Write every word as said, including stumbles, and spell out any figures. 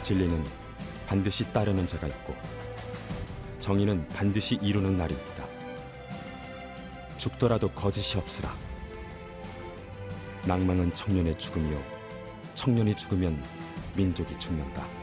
진리는 반드시 따르는 자가 있고 정의는 반드시 이루는 날이 있다. 죽더라도 거짓이 없으라. 낭망은 청년의 죽음이요 청년이 죽으면 민족이 죽는다.